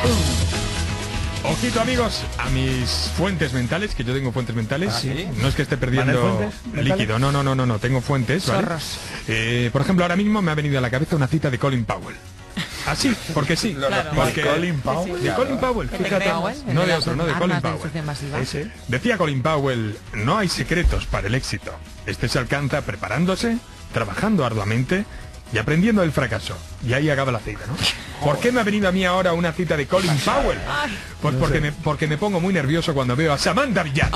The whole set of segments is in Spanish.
Ojito, amigos, a mis fuentes mentales, que yo tengo fuentes mentales. ¿Sí? No es que esté perdiendo líquido, no, tengo fuentes, ¿vale? Por ejemplo, ahora mismo me ha venido a la cabeza una cita de Colin Powell. Así, porque sí. Claro. Porque Colin Powell. De Colin Powell, fíjate. No de otro, no de Colin Powell. Decía Colin Powell, no hay secretos para el éxito. Este se alcanza preparándose, trabajando arduamente y aprendiendo del fracaso. Y ahí acaba la cita, ¿no? ¿Por qué me ha venido a mí ahora una cita de Colin Powell? Pues porque me pongo muy nervioso cuando veo a Samantha Villar.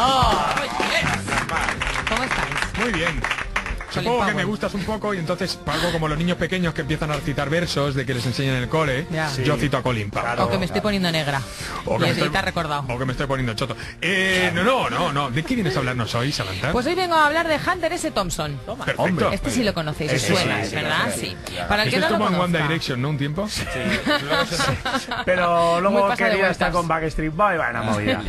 ¿Cómo estáis? Muy bien. Supongo que me gustas un poco y entonces algo como los niños pequeños que empiezan a recitar versos de que les enseñan en el cole. Yo cito a Colin Powell. Claro, o que me estoy poniendo negra. O que te ha recordado. O que me estoy poniendo choto. No. ¿De qué vienes a hablarnos hoy, Samantha? Pues hoy vengo a hablar de Hunter S. Thompson. Perfecto. Este sí lo conocéis, os suena, ¿verdad? Sí. Para el que no lo conozca. conozca. One Direction, ¿no? Un tiempo. Sí. Pero luego quería estar con Backstreet Boy, bueno, movida.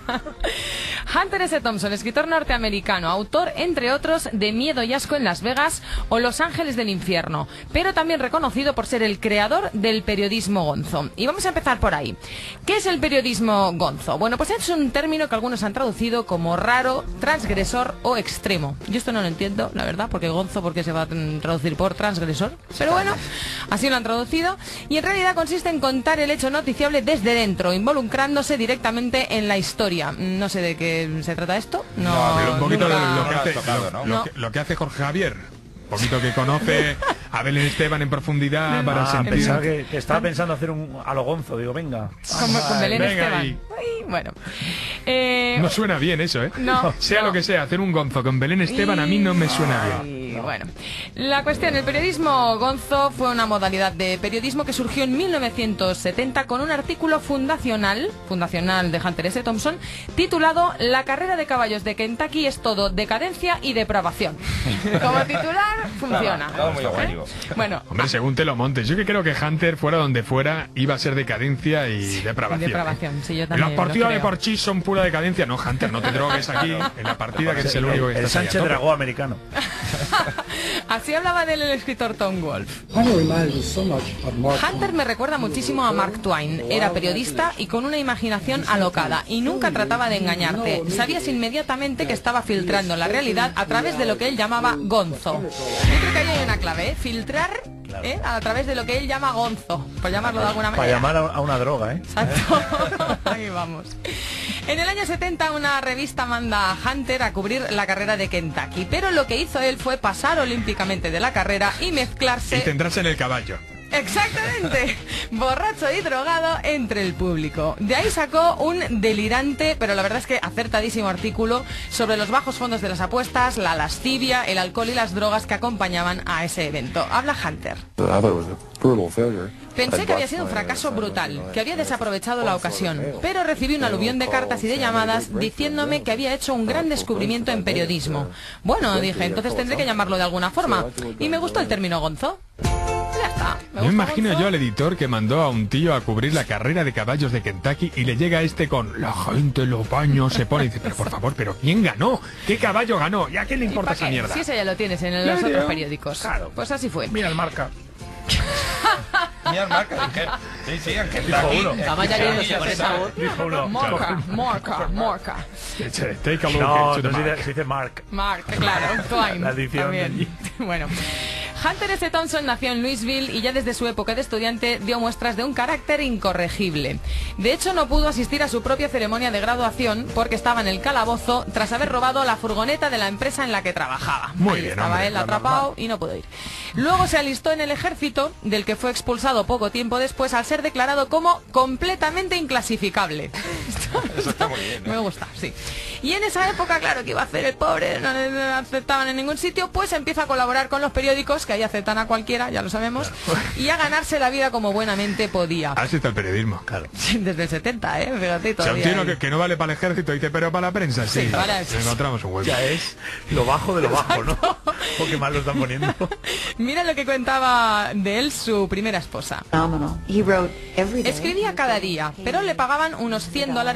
Hunter S. Thompson, escritor norteamericano, autor, entre otros, de Miedo y Asco en Las Vegas o Los Ángeles del Infierno, pero también reconocido por ser el creador del periodismo gonzo. Y vamos a empezar por ahí. ¿Qué es el periodismo gonzo? Bueno, pues es un término que algunos han traducido como raro, transgresor o extremo. Yo esto no lo entiendo, la verdad, porque gonzo, ¿por qué se va a traducir por transgresor? Pero bueno, así lo han traducido. Y en realidad consiste en contar el hecho noticiable desde dentro, involucrándose directamente en la historia. No sé de qué se trata esto. Pero un poquito nunca... lo que hace Jorge Javier. Un poquito que conoce a Belén Esteban en profundidad para sentir... Pensaba que estaba pensando hacer a lo gonzo. Digo, venga. Con Belén Esteban. Ahí. Bueno. No suena bien eso, ¿eh? No, sea lo que sea, hacer un gonzo con Belén Esteban a mí no me suena bien. Bueno, la cuestión, el periodismo gonzo fue una modalidad de periodismo que surgió en 1970 con un artículo fundacional de Hunter S. Thompson, titulado La carrera de caballos de Kentucky es todo decadencia y depravación. Como titular, funciona. Muy orgánico. Bueno, hombre, según te lo montes, yo que creo que Hunter, fuera donde fuera, iba a ser decadencia y depravación. Sí, yo también. Las partidas de Porchís son pura decadencia. No, Hunter, no te drogues aquí en la partida, que es el único que está. El Sánchez Dragó americano. Así hablaba del escritor Tom Wolfe. Hunter me recuerda muchísimo a Mark Twain. Era periodista y con una imaginación alocada y nunca trataba de engañarte. Sabías inmediatamente que estaba filtrando la realidad a través de lo que él llamaba gonzo. Yo creo que ahí hay una clave, ¿eh? Filtrar a través de lo que él llama gonzo, por llamarlo de alguna manera. Para llamar a una droga, ¿eh? Exacto. Ahí vamos. En el año 70 una revista manda a Hunter a cubrir la carrera de Kentucky, pero lo que hizo él fue pasar olímpicamente de la carrera y mezclarse... Y centrarse en el caballo. Exactamente, borracho y drogado entre el público. De ahí sacó un delirante, pero la verdad es que acertadísimo artículo sobre los bajos fondos de las apuestas, la lascivia, el alcohol y las drogas que acompañaban a ese evento. Habla Hunter. Pensé que había sido un fracaso brutal, que había desaprovechado la ocasión, pero recibí un aluvión de cartas y de llamadas diciéndome que había hecho un gran descubrimiento en periodismo. Bueno, dije, entonces tendré que llamarlo de alguna forma. Y me gustó el término gonzo. Ya está. Me imagino yo al editor que mandó a un tío a cubrir la carrera de caballos de Kentucky y le llega este con la gente en los baños se pone y dice, pero por favor, ¿pero quién ganó? ¿Qué caballo ganó? ¿Y a quién le importa esa mierda? Si eso ya lo tienes en los otros periódicos. Claro. Pues así fue. Mira el Marca. Mira el Marca, dije. Sí, en Kentucky. Dijo uno. Estaba ya viéndose con esa voz. Dijo uno. Marca. Take a look No, into the no mark. se dice Mark. Mark, claro, Twain. La edición también. Bueno. Hunter S. Thompson nació en Louisville y ya desde su época de estudiante dio muestras de un carácter incorregible. De hecho, no pudo asistir a su propia ceremonia de graduación porque estaba en el calabozo tras haber robado la furgoneta de la empresa en la que trabajaba. Muy bien, estaba hombre, él atrapado y no pudo ir. Luego se alistó en el ejército, del que fue expulsado poco tiempo después al ser declarado como completamente inclasificable. Eso está muy bien, ¿no? Me gusta, sí. Y en esa época, claro, que iba a hacer el pobre, no le aceptaban en ningún sitio, pues empieza a colaborar con los periódicos, que ahí aceptan a cualquiera, ya lo sabemos, y a ganararte la vida como buenamente podía. Así está el periodismo, claro. Desde el 70, fíjate, O sea, todavía. un tío que no vale para el ejército, dice, pero para la prensa, sí. Sí, para eso. Encontramos un hueco. Ya es lo bajo de lo bajo, ¿no? Porque mal lo están poniendo. Mira lo que contaba de él su primera esposa. Escribía cada día, pero le pagaban unos $100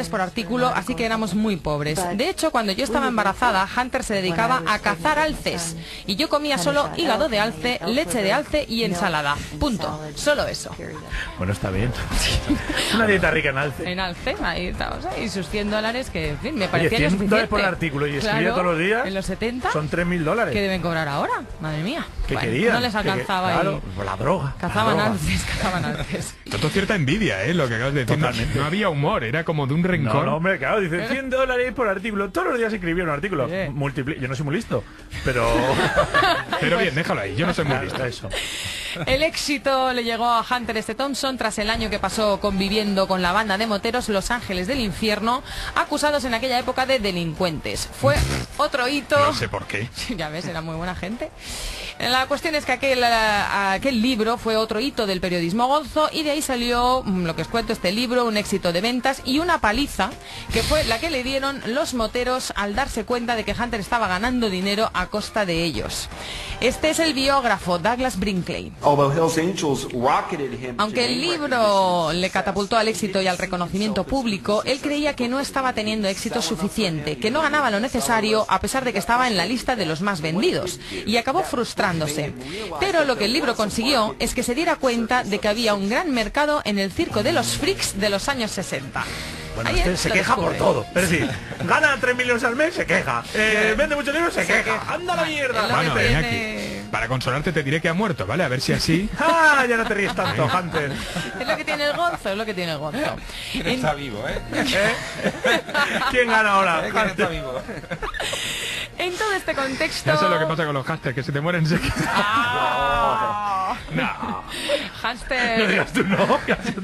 $10 por artículo, así que éramos muy pobres. De hecho, cuando yo estaba embarazada, Hunter se dedicaba a cazar alces. Y yo comía solo hígado de alce, leche de alce y ensalada. Punto. Solo eso. Bueno, está bien. Una dieta rica en alce. En alce, ahí estamos. Y sus $100 que, en fin, me parecían $100 por artículo y escribía todos los días. En los 70. Son $3.000. ¿Qué deben cobrar ahora? Madre mía. ¿Qué bueno, querían? No les alcanzaba. Claro, la droga. Cazaban alces, cazaban alces. Todo cierta envidia, lo que acabas de decir. No había humor, era como de un rencor. No, hombre, claro, dice $100 por artículo. Todos los días escribía un artículo. Yo no soy muy listo, pero... Pero bien, déjalo ahí, yo no soy muy listo. Eso. El éxito le llegó a Hunter S. Thompson tras el año que pasó conviviendo con la banda de moteros Los Ángeles del Infierno, acusados en aquella época de delincuentes. Fue otro hito... No sé por qué. Ya ves, era muy buena gente. La cuestión es que aquel libro fue otro hito del periodismo gonzo y de ahí salió, lo que os cuento, este libro, un éxito de ventas y una paliza que fue la que le dieron los moteros al darse cuenta de que Hunter estaba ganando dinero a costa de ellos. Este es el biógrafo Douglas Brinkley. Aunque el libro le catapultó al éxito y al reconocimiento público, él creía que no estaba teniendo éxito suficiente, que no ganaba lo necesario a pesar de que estaba en la lista de los más vendidos, y acabó frustrándose. Pero lo que el libro consiguió es que se diera cuenta de que había un gran mercado en el circo de los freaks de los años 60. Bueno, este se queja por todo. Es decir, gana 3 millones al mes, se queja. Vende mucho dinero, se queja. ¡Anda la mierda! Bueno, ven aquí. Para consolarte te diré que ha muerto, ¿vale? A ver si así... ¡Ah! Ya no te ríes tanto, Hunter. Es lo que tiene el gonzo, es lo que tiene el gonzo. ¿Quién está vivo, ¿Quién gana ahora? ¿Quién está vivo? En todo este contexto... Ya sé lo que pasa con los hamsters, que se te mueren sequía. No. Hamster... No digas tú no.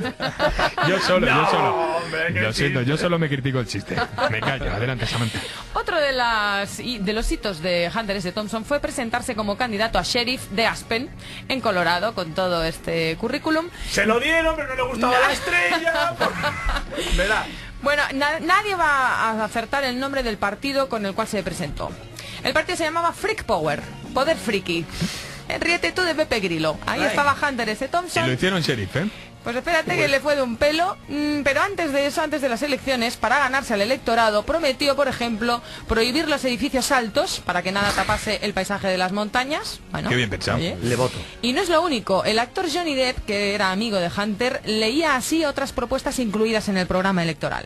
Yo solo. Hombre, lo siento, yo solo me critico el chiste. Me callo, adelante, Samantha. Otro de los hitos de Hunter S. Thompson fue presentarse como candidato a sheriff de Aspen, en Colorado, con todo este currículum. Se lo dieron, pero no le gustaba la estrella. ¿Verdad? Bueno, nadie va a acertar el nombre del partido con el cual se presentó. El partido se llamaba Freak Power, Poder Friki. Ríete tú de Pepe Grillo. Ahí estaba Hunter S. Thompson. Y lo hicieron sheriff, Pues espérate que le fue de un pelo, pero antes de eso, antes de las elecciones, para ganarse al electorado, prometió, por ejemplo, prohibir los edificios altos para que nada tapase el paisaje de las montañas. Bueno, qué bien pensado. Oye. Le voto. Y no es lo único, el actor Johnny Depp, que era amigo de Hunter, leía así otras propuestas incluidas en el programa electoral.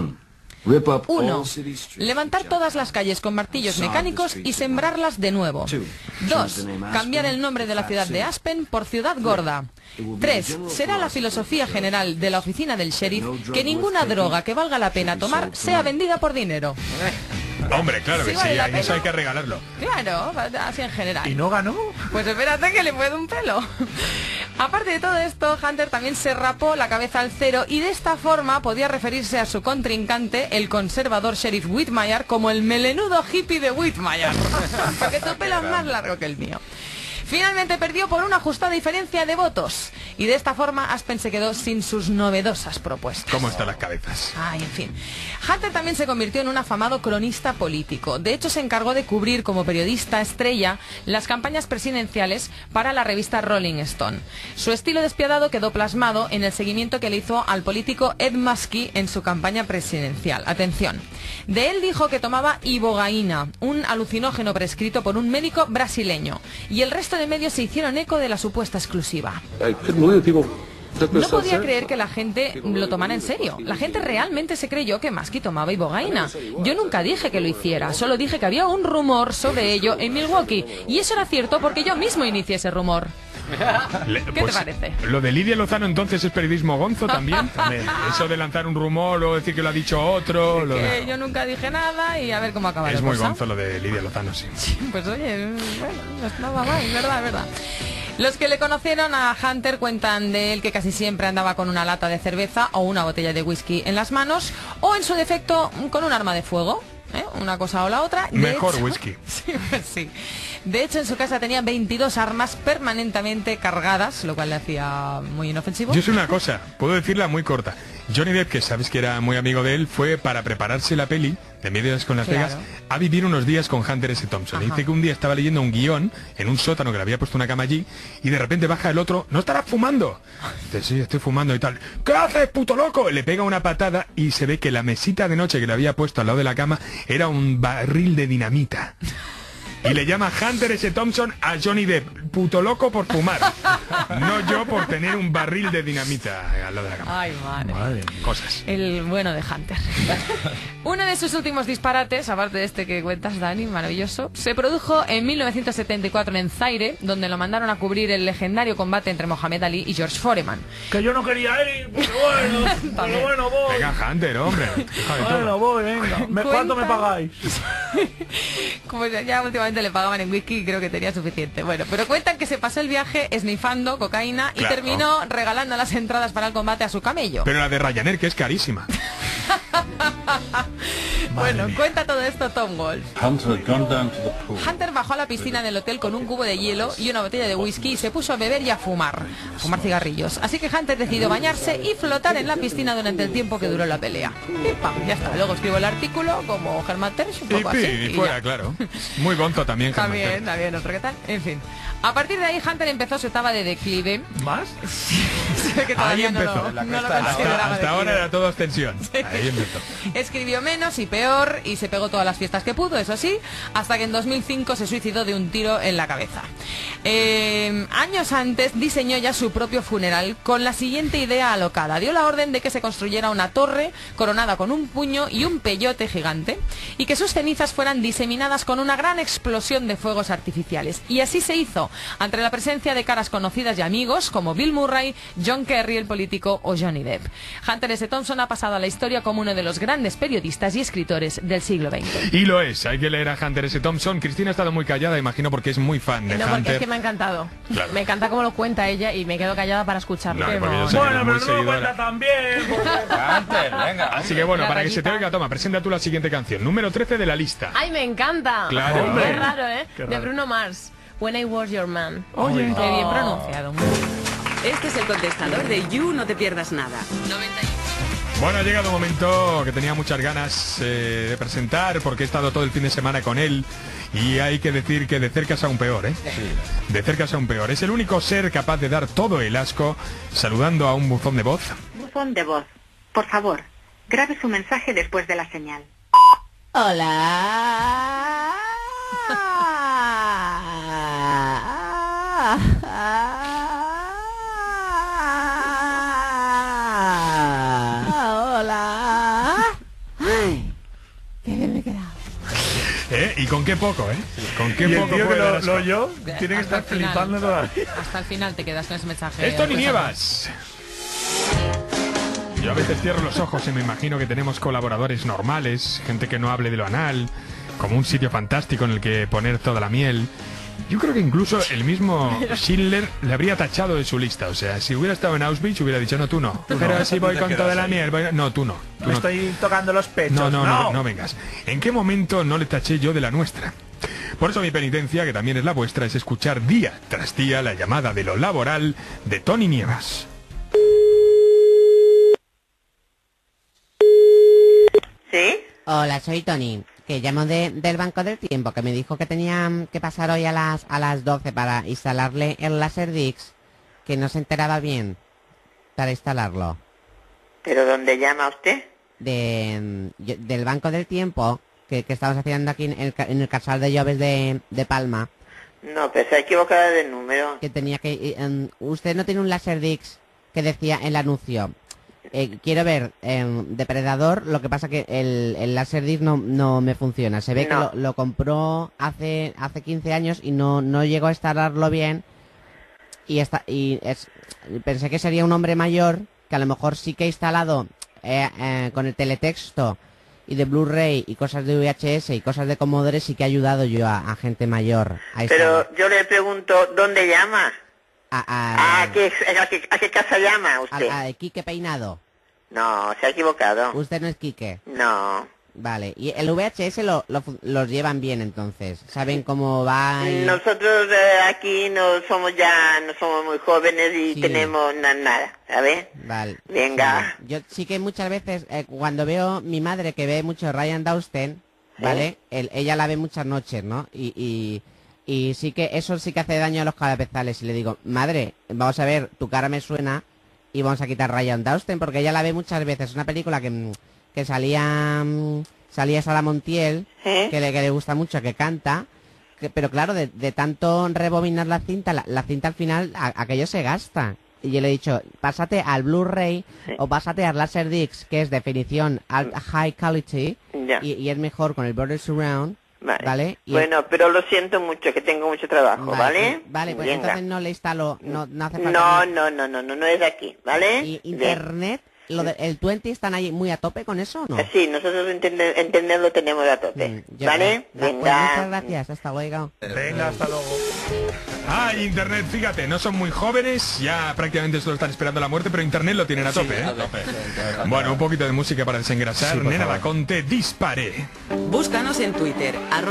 1. Levantar todas las calles con martillos mecánicos y sembrarlas de nuevo. 2. Cambiar el nombre de la ciudad de Aspen por Ciudad Gorda. 3. Será la filosofía general de la oficina del sheriff que ninguna droga que valga la pena tomar sea vendida por dinero. Hombre, claro que sí, vale eso hay que regalarlo. Claro, así en general. ¿Y no ganó? Pues espérate que le fue de un pelo. Aparte de todo esto, Hunter también se rapó la cabeza al cero y de esta forma podía referirse a su contrincante, el conservador sheriff Whitmire, como el melenudo hippie de Whitmire. Porque tu pelo es más largo que el mío. Finalmente perdió por una ajustada diferencia de votos. Y de esta forma Aspen se quedó sin sus novedosas propuestas. ¿Cómo están las cabezas? Ay, en fin. Hunter también se convirtió en un afamado cronista político. De hecho, se encargó de cubrir como periodista estrella las campañas presidenciales para la revista Rolling Stone. Su estilo despiadado quedó plasmado en el seguimiento que le hizo al político Ed Muskie en su campaña presidencial. Atención. De él dijo que tomaba ibogaína, un alucinógeno prescrito por un médico brasileño. Y el resto de medios se hicieron eco de la supuesta exclusiva. No podía creer que la gente lo tomara en serio. La gente realmente se creyó que Muskie tomaba ibogaína. Yo nunca dije que lo hiciera, solo dije que había un rumor sobre ello en Milwaukee. Y eso era cierto porque yo mismo inicié ese rumor. ¿Qué te parece? Lo de Lidia Lozano entonces es periodismo gonzo también. Eso de lanzar un rumor o decir que lo ha dicho otro. Yo nunca dije nada y a ver cómo acaba la cosa. Es muy gonzo lo de Lidia Lozano, sí. Pues oye, bueno, no estaba mal, es verdad. Los que le conocieron a Hunter cuentan de él que casi siempre andaba con una lata de cerveza o una botella de whisky en las manos o en su defecto con un arma de fuego. Una cosa o la otra. Mejor whisky. Sí, pues sí. De hecho, en su casa tenía 22 armas permanentemente cargadas, lo cual le hacía muy inofensivo. Yo sé una cosa, puedo decirla muy corta. Johnny Depp, que sabes que era muy amigo de él, fue para prepararse la peli de Medias con Las Vegas a vivir unos días con Hunter S. Thompson. Dice que un día estaba leyendo un guión en un sótano que le había puesto una cama allí y de repente baja el otro, ¿no estarás fumando? Dice, sí, estoy fumando y tal. ¿Qué haces, puto loco? Le pega una patada y se ve que la mesita de noche que le había puesto al lado de la cama era un barril de dinamita. Y le llama Hunter S. Thompson a Johnny Depp, puto loco por fumar. No yo por tener un barril de dinamita al lado de la cama. Ay, madre. Cosas. El bueno de Hunter. Uno de sus últimos disparates, aparte de este que cuentas, Dani, maravilloso, se produjo en 1974 en Zaire, donde lo mandaron a cubrir el legendario combate entre Mohamed Ali y George Foreman. Que yo no quería ir, pero bueno, voy. Venga, Hunter, hombre. Bueno, voy, venga. ¿Cuánto me pagáis? Como ya últimamente le pagaban en whisky y creo que tenía suficiente. Bueno, pero cuentan que se pasó el viaje esnifando cocaína y terminó regalando las entradas para el combate a su camello. Pero la de Ryanair, que es carísima. Bueno, cuenta todo esto Tom Wolfe. Hunter bajó a la piscina del hotel con un cubo de hielo y una botella de whisky y se puso a beber y a fumar cigarrillos. Así que Hunter decidió bañarse y flotar en la piscina durante el tiempo que duró la pelea. Y pam, ya está. Luego escribo el artículo como Germán Terz, un poco así. Y fuera, claro. Muy bonito también, Germán. También, otro que tal. En fin. A partir de ahí Hunter empezó su etapa de declive. ¿Más? Que ahí empezó. Hasta ahora era todo extensión. Sí. Ahí empezó. Escribió menos y peor y se pegó todas las fiestas que pudo, eso sí, hasta que en 2005 se suicidó de un tiro en la cabeza. Años antes diseñó ya su propio funeral con la siguiente idea alocada. Dio la orden de que se construyera una torre coronada con un puño y un peyote gigante y que sus cenizas fueran diseminadas con una gran explosión de fuegos artificiales. Y así se hizo, ante la presencia de caras conocidas y amigos como Bill Murray, John Kerry, el político, o Johnny Depp. Hunter S. Thompson ha pasado a la historia como uno de los grandes periodistas y escritores del siglo XX. Y lo es, hay que leer a Hunter S. Thompson. Cristina ha estado muy callada, imagino, porque es muy fan de Hunter. Porque es que me ha encantado. Claro. Me encanta cómo lo cuenta ella y me quedo callada para escucharlo. Bueno, pero no lo cuenta tan bien. Hunter, venga. Así que bueno, para que se te oiga, toma, presenta tú la siguiente canción, número 13 de la lista. ¡Ay, me encanta! Claro. Hombre. Qué raro, ¿eh? De Bruno Mars. When I Was Your Man. Oye, qué bien pronunciado. Este es el contestador de You, no te pierdas nada. 91. Bueno, ha llegado un momento que tenía muchas ganas de presentar, porque he estado todo el fin de semana con él y hay que decir que de cerca es aún peor, ¿eh? Sí. De cerca es aún peor. Es el único ser capaz de dar todo el asco saludando a un buzón de voz. Buzón de voz. Por favor, grabe su mensaje después de la señal. Hola. Hola. Ay, qué bien me he quedado. Y con qué poco, ¿eh? Con qué y poco. El tío que lo oyó tiene que estar flipando todavía. Hasta el final te quedas con ese mensaje. Es Tony Nievas. Yo a veces cierro los ojos y me imagino que tenemos colaboradores normales, gente que no hable de lo anal, como un sitio fantástico en el que poner toda la miel. Yo creo que incluso el mismo Schindler le habría tachado de su lista. O sea, si hubiera estado en Auschwitz hubiera dicho, no, tú no. Pero si voy con toda la miel, no, tú no. Me estoy tocando los pechos. No vengas. ¿En qué momento no le taché yo de la nuestra? Por eso mi penitencia, que también es la vuestra, es escuchar día tras día la llamada de lo laboral de Tony Nievas. ¿Sí? Hola, soy Tony, que llamo del Banco del Tiempo, que me dijo que tenía que pasar hoy a las 12 para instalarle el Laserdisc, que no se enteraba bien para instalarlo. ¿Pero dónde llama usted? Del Banco del Tiempo, que estamos haciendo aquí en el Casal de Lloves de Palma. No, pero se ha equivocado de número. Que tenía que... usted no tiene un Laserdisc que decía el anuncio. Quiero ver Depredador, lo que pasa que el Laserdisc no me funciona. Se ve que lo compró hace 15 años y no llegó a instalarlo bien. Pensé que sería un hombre mayor que a lo mejor sí que ha instalado con el teletexto y de Blu-ray y cosas de VHS y cosas de Commodore, sí que ha ayudado yo a gente mayor a instalar. Pero yo le pregunto, ¿dónde llama? ¿A qué casa llama usted? A Quique Peinado. No, se ha equivocado. ¿Usted no es Quique? No. Vale, y el VHS los llevan bien entonces, saben cómo va. Nosotros aquí no somos muy jóvenes y tenemos nada, ¿sabes? Vale. Venga. Sí, yo sí que muchas veces, cuando veo mi madre que ve mucho Ryan Dawson, ¿vale? Ella la ve muchas noches, ¿no? Y sí que eso sí que hace daño a los cabezales. Y le digo, madre, vamos a ver, tu cara me suena y vamos a quitar Ryan Dawson porque ella la ve muchas veces. Es una película que salía Sara Montiel, que le gusta mucho, que canta, pero claro, de tanto rebobinar la cinta al final aquello se gasta. Y yo le he dicho, pásate al Blu-ray o pásate al Laserdisc, que es definición high quality, y es mejor con el Border Surround. Vale. Bueno, pero lo siento mucho, que tengo mucho trabajo, ¿vale? Vale, pues entonces no le instalo, no hace falta. No es aquí, ¿vale? ¿Y internet? ¿El 20 están ahí muy a tope con eso o no? Sí, nosotros internet lo tenemos a tope, ¿vale? Venga. Pues muchas gracias, hasta luego. Venga, hasta luego. Internet, fíjate, no son muy jóvenes, ya prácticamente solo están esperando la muerte, pero internet lo tienen a tope, a tope. Bueno, un poquito de música para desengrasar. Nena Laconte, dispare. Búscanos en Twitter,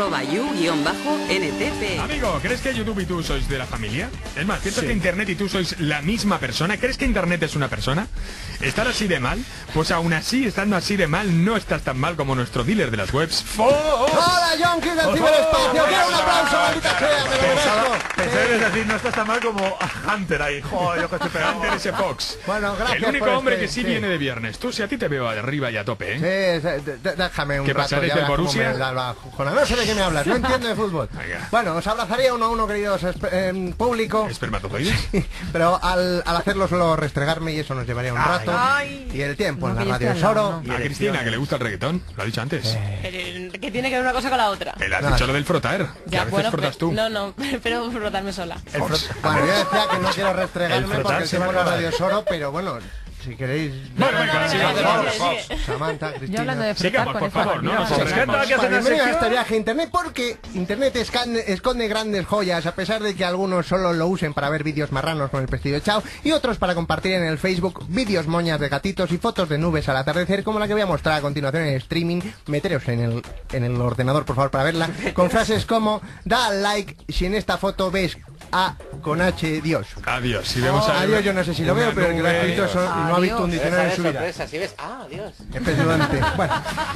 @you_NTP. Amigo, ¿crees que YouTube y tú sois de la familia? Es más, ¿piensas que internet y tú sois la misma persona? ¿Crees que internet es una persona? ¿Estar así de mal? Pues aún así, estando así de mal, no estás tan mal como nuestro dealer de las webs, Fox. ¡Hola, Yonkis del ciberespacio! ¡Quiero un aplauso, maldita sea! ¡Me lo merezco! Pensé decir, no estás tan mal como Hunter ahí. Joder, yo que estoy pegando. Hunter ese Fox. Bueno, gracias. El único hombre que sí viene de viernes. Tú, si a ti te veo arriba y a tope, ¿eh? Sí, déjame un ¿Qué rato. pasa, eres del Borussia? No sé de qué me hablas, no entiendo de fútbol. Venga. Bueno, os abrazaría uno a uno, queridos público. ¿Espermatozoides? Pero al hacerlo solo restregarme y eso nos llevaría un rato. Y el tiempo en la radio es oro. Y a Cristina, que le gusta el reggaetón, lo ha dicho antes. Que tiene que ver una cosa con la otra. Has dicho lo del frotar, que a veces frotas tú. No, pero frotarme sola. Bueno, yo decía que no quiero restregarme porque el tiempo en la radio es oro, pero bueno, si queréis. Bueno, venga, Samantha, Cristina. Yo hablando de frotar, por favor, no nos Bienvenido a este viaje a internet, porque internet esconde grandes joyas, a pesar de que algunos solo lo usen para ver vídeos marranos con el vestido echado y otros para compartir en el Facebook vídeos moñas de gatitos y fotos de nubes al atardecer, como la que voy a mostrar a continuación en el streaming. Meteros en el ordenador, por favor, para verla, con frases como: da like si en esta foto ves a con H Dios. Adiós. Si vemos Adiós, yo no sé si lo veo, pero el que lo ha escrito no ha visto un diccionario en su vida. Sorpresa, si ves, adiós. Impresionante. Bueno,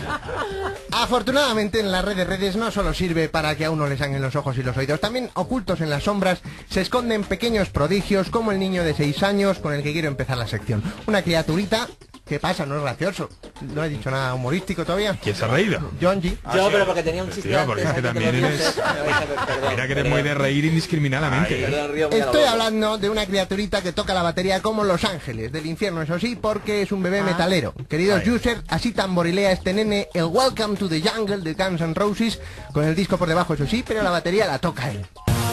afortunadamente en las redes no solo sirve para que a uno le sangren los ojos y los oídos, también ocultos en las sombras se esconden pequeños prodigios, como el niño de 6 años con el que quiero empezar la sección. Una criaturita. ¿Qué pasa? No es gracioso. No he dicho nada humorístico todavía. ¿Quién se ha reído? Jonji. Yo, pero porque tenía un chiste. Tío, porque es que también eres... Mira que eres muy de reír indiscriminadamente. Estoy hablando de una criaturita que toca la batería como Los Ángeles del infierno, eso sí, porque es un bebé metalero. Queridos users, así tamborilea este nene el Welcome to the Jungle de Guns N' Roses, con el disco por debajo, eso sí, pero la batería la toca él.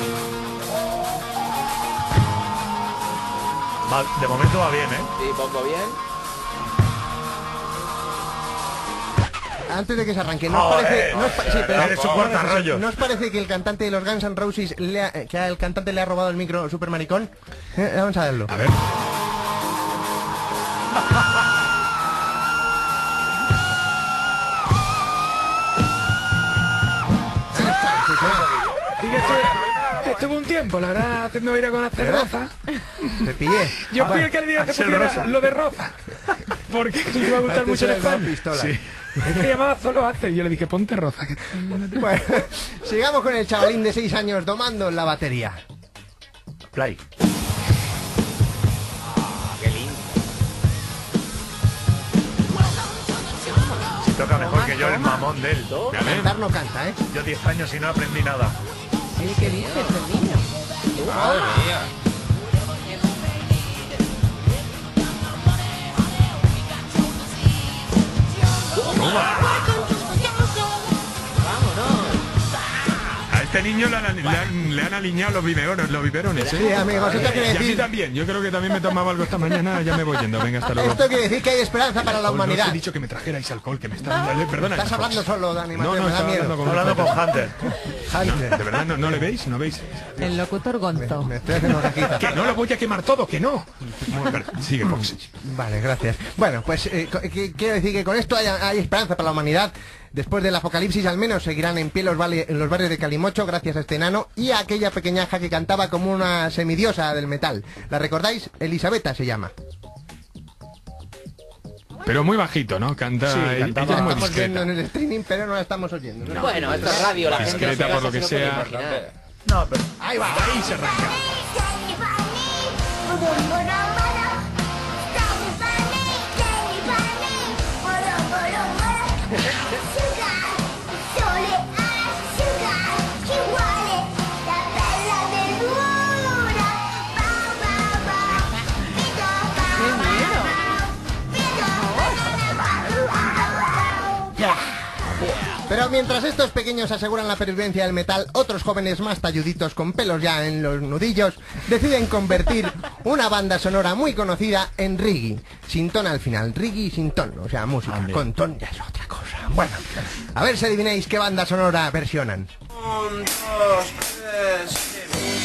De momento va bien, ¿eh? Sí, poco bien. Antes de que se arranque, ¿no os parece? ¿No os parece que el cantante de los Guns N' Roses que al cantante le ha robado el micro super maricón? Vamos a verlo. A ver. Estuvo un tiempo, la verdad, haciendo aire con la cerveza. Te pillé. Yo fui el que le dije que pusiera lo de rosa. Porque me iba a gustar mucho el spam. Sí. Es que llamaba solo hace y yo le dije, ponte rosa. Bueno, sigamos con el chavalín de 6 años domando la batería. Play. Qué lindo. Si toca mejor que yo el mamón de él. Cantar no canta, ¿eh? Yo 10 años y no aprendí nada. ¿Qué dices, el niño? Madre mía. A este niño le han alineado los biberones, ¿eh? Sí, amigos, esto quiere Y a mí decir... también, yo creo que también me tomaba algo esta mañana, ya me voy yendo, venga, hasta luego. Esto quiere decir que hay esperanza para la Os humanidad. he dicho que me trajerais alcohol, que me está dando... Perdona. Estás hablando solo, Dani Mateo, No, me da estaba miedo. Hablando con Hunter. ¿De verdad no le veis? ¿No veis? El locutor Gonzo. Me estoy haciendo caquita. Que no lo voy a quemar todo, que no. Sigue, Fox. Vale, gracias. Bueno, pues quiero decir que con esto hay esperanza para la humanidad. Después del apocalipsis al menos seguirán en pie en los barrios de Calimocho gracias a este enano y a aquella pequeñaja que cantaba como una semidiosa del metal. ¿La recordáis? Elisabetta se llama. Pero muy bajito, ¿no? Canta. Sí, ella es muy estamos discreta. viendo en el streaming, pero no la estamos oyendo, ¿no? Bueno, esto es radio, la gente discreta por lo que sea. No, pero... Ahí va, Ahí se arranca. Pero mientras estos pequeños aseguran la pervivencia del metal, otros jóvenes más talluditos con pelos ya en los nudillos deciden convertir una banda sonora muy conocida en reggae, sin ton al final, reggae sin ton, o sea, música, con ton ya es otra cosa. Bueno, a ver si adivináis qué banda sonora versionan. 1, 2, 3...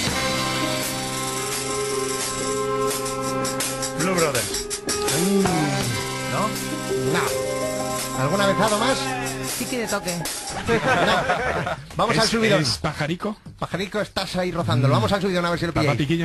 Blue Brothers. ¿No? No. ¿Alguna vez dado más? Sí que de toque. No. Vamos al subidón. ¿Es Pajarico? Pajarico, estás ahí rozándolo. Vamos al subidón a ver si lo ¿Papá pilláis. Piquillo?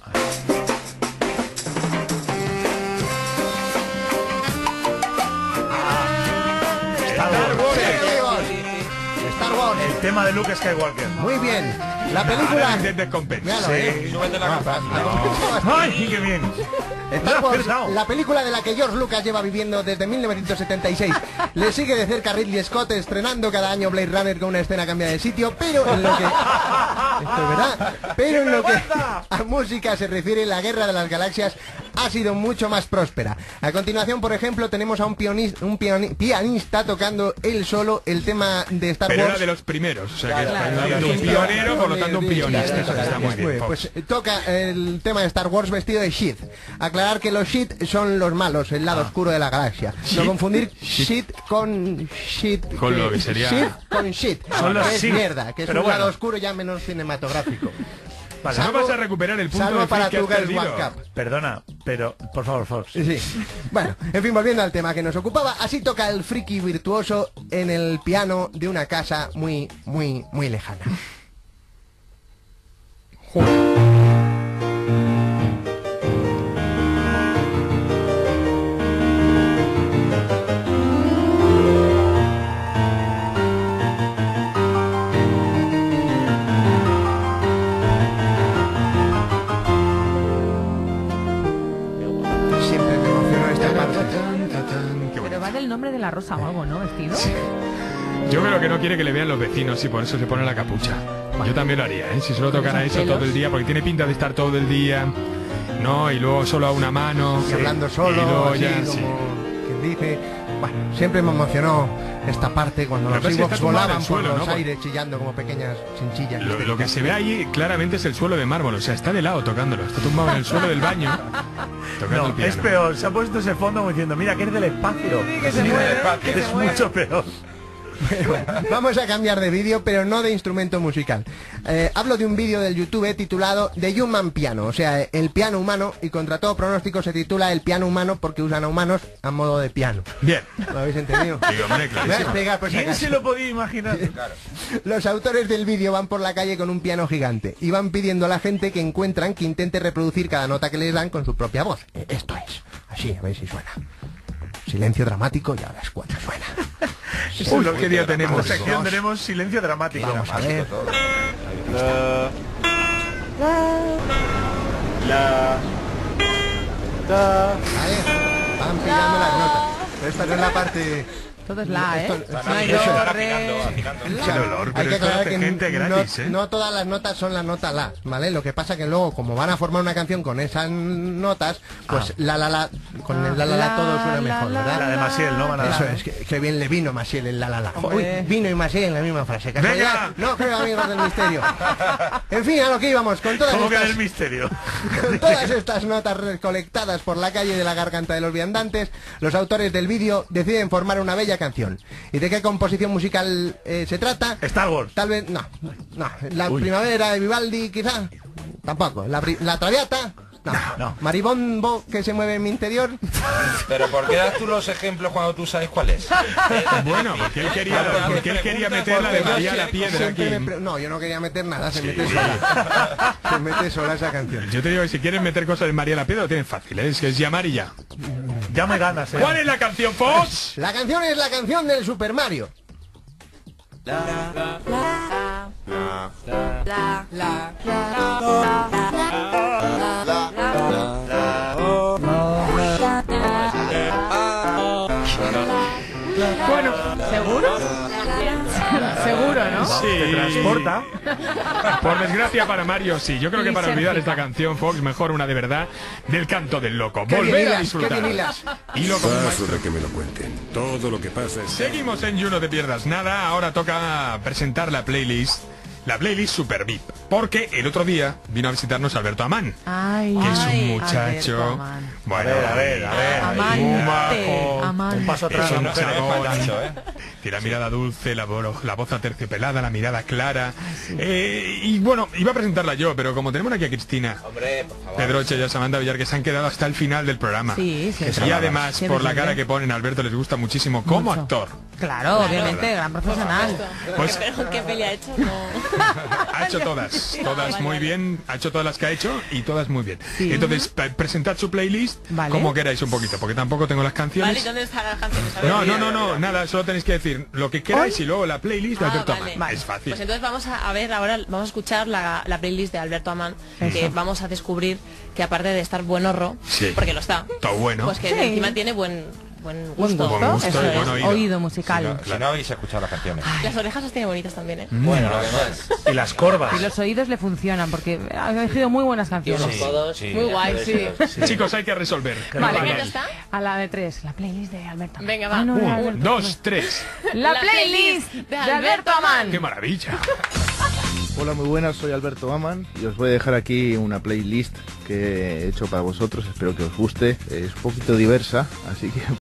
Star Wars. El tema de Luke Skywalker. Muy bien. La película... Descompensa. Míralo, Súbete la gafa. ¡Ay, qué bien! Star Wars, la película de la que George Lucas lleva viviendo desde 1976. Le sigue de cerca Ridley Scott, estrenando cada año Blade Runner con una escena cambiada de sitio, pero en lo que... Esto es verdad. Pero en lo que a música se refiere, la Guerra de las Galaxias ha sido mucho más próspera. A continuación, por ejemplo, tenemos a un pianista tocando él solo el tema de Star Wars. Pero era de los primeros, o sea que Claro, un pionero, por lo tanto un pionista. Eso está muy bien. Pues toca el tema de Star Wars vestido de Sith. Aclarar que los Sith son los malos, el lado oscuro de la galaxia. No confundir Sith con Sith. Con lo que sería... Sith con Sith. Son los que es Sith. mierda, que es Pero un bueno. lado oscuro ya menos cinematográfico. Vale. No vas a recuperar el punto salvo de para que has tu Girls perdido. One Cup. Perdona, pero por favor, Fox. Sí. Bueno, en fin, volviendo al tema que nos ocupaba, así toca el friki virtuoso en el piano de una casa muy, muy, muy lejana. Siempre me emocionó esta parte. Pero va del nombre de la rosa o algo, ¿no? Vestido. Yo creo que no quiere que le vean los vecinos y por eso se pone la capucha. Yo también lo haría, ¿eh? Si solo tocara eso todo el día, porque tiene pinta de estar todo el día, ¿no? Y luego solo a una mano. Y hablando solo, y luego así ya, como sí. quien dice. Bueno, siempre me emocionó esta parte cuando Pero los parece que Ewoks está tumbado en volaban el suelo, por los ¿no? aires chillando como pequeñas chinchillas. Lo que se ve ahí claramente es el suelo de mármol, o sea, está de lado tocándolo, está tumbado en el suelo del baño tocando el No, piano. es peor. Se ha puesto ese fondo como diciendo, mira, que es del espacio. que se mueve, que Es se mueve. mucho peor. Vamos a cambiar de vídeo, pero no de instrumento musical. Hablo de un vídeo del YouTube titulado The Human Piano, o sea, el piano humano, y contra todo pronóstico se titula El piano humano porque usan a humanos a modo de piano. Bien. ¿Lo habéis entendido? Sí, hombre, Me voy a clarísimo. explicar por si ¿Quién acaso. se lo podía imaginar? Los autores del vídeo van por la calle con un piano gigante y van pidiendo a la gente que encuentran que intente reproducir cada nota que les dan con su propia voz. Esto es. Así, a ver si suena. Silencio dramático y a las 4 suena. Uy, ¿qué día En tenemos? esta sección tenemos silencio dramático. Vamos a ver. Vale, van pillando las notas. Pero esta no es la parte... Todo es la, ¿eh? Esto- No hay eso. do, afinando, re. afinando. Qué dolor, Hay pero que esto lo aclarar hace que gente gratis, ¿eh? no todas las notas son la nota la, ¿vale? Lo que pasa que luego, como van a formar una canción con esas notas, pues la, con el la todo suena mejor, La ¿verdad? de Maciel, ¿no? Van a Eso dar. es, que bien le vino Maciel el la. Uy, Hombre. vino y Maciel en la misma frase. ¡Venga! ¿Casualidad? No creo, amigos del misterio. En fin, a lo que íbamos, con todas ¿Cómo que estas... el misterio? Con todas estas notas recolectadas por la calle de la garganta de los viandantes, los autores del vídeo deciden formar una bella canción. ¿Y de qué composición musical se trata? Star Wars. Tal vez, no. La primavera de Vivaldi, quizá. Tampoco. La Traviata. No. Maribombo que se mueve en mi interior. Pero ¿por qué das tú los ejemplos cuando tú sabes cuál es? Bueno, porque él quería meter la de María la Piedra aquí. No, yo no quería meter nada, se mete sola. Se mete sola esa canción. Yo te digo que si quieres meter cosas de María la Piedra lo tienes fácil, ¿eh? Es que es llamar y ya. Ya me ganas, ¿Cuál es la canción, Fox? La canción es la canción del Super Mario. Bueno, ¿seguro? Seguro, ¿no? Sí. Te transporta. Por desgracia para Mario, sí. Yo creo que para olvidar esta canción, Fox, mejor una de verdad del Canto del Loco. Volver a disfrutar. Y lo Paso de que me lo cuenten. Todo lo que pasa es... Seguimos en You, no te pierdas nada. Ahora toca presentar la playlist Super VIP, porque el otro día vino a visitarnos Alberto Amán, que es un muchacho, bueno, a ver, muy majo, un paso atrás, es un chabón, tiene la mirada dulce, la voz aterciopelada, la mirada clara, y bueno, iba a presentarla yo, pero como tenemos aquí a Cristina, hombre, por favor, Pedroche y a Samantha Villar, que se han quedado hasta el final del programa, sí, y además por la cara que ponen a Alberto les gusta muchísimo como actor. Claro, obviamente, gran profesional. Pues, pero ¿qué peli ha hecho? No. Ha hecho todas muy bien, ha hecho todas las que ha hecho y todas muy bien. Sí. Entonces, presentad su playlist como queráis un poquito, porque tampoco tengo las canciones. Vale, ¿dónde están las canciones? No, nada, solo tenéis que decir lo que queráis y luego la playlist de Alberto Amán. Es fácil. Pues entonces vamos a ver ahora, vamos a escuchar la playlist de Alberto Amán, que vamos a descubrir que aparte de estar buenorro, porque lo está, todo bueno, pues que encima tiene buen gusto. Buen gusto y buen oído musical. Si no habéis escuchado las canciones. Las orejas las tiene bonitas también, ¿eh? Bueno, además. Y las corvas. Y los oídos le funcionan, porque ha elegido muy buenas canciones. Muy guay, sí. Chicos, hay que resolver. Vale, ¿qué está? A la de 3, la playlist de Alberto Amán. Venga, va. 1, 2, 3. La playlist de Alberto Amán. ¡Qué maravilla! Hola, muy buenas, soy Alberto Amán y os voy a dejar aquí una playlist que he hecho para vosotros, espero que os guste, es un poquito diversa, así que